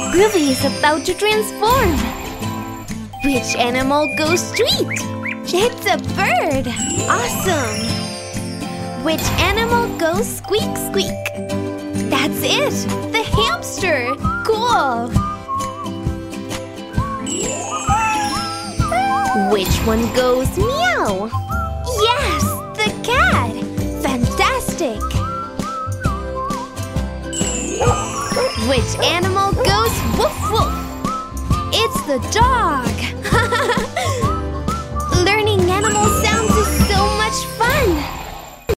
Groovy is about to transform. Which animal goes sweet? It's a bird! Awesome! Which animal goes squeak squeak? That's it! The hamster! Cool! Which one goes meow? Yes! The cat! Fantastic! Which animal goes woof woof? It's the dog! Learning animal